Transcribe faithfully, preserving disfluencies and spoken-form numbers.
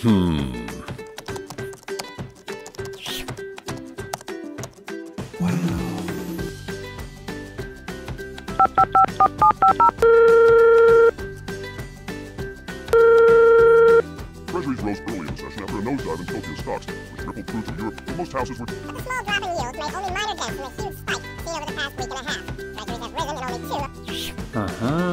Hmm. Treasuries rose early in the session after a nosedive in Tokyo stocks, which rippled through to Europe, where most houses were... But the small drop in yields made only minor dents from a huge spike seen over the past week and a half. Treasuries have risen in only two... Uh-huh.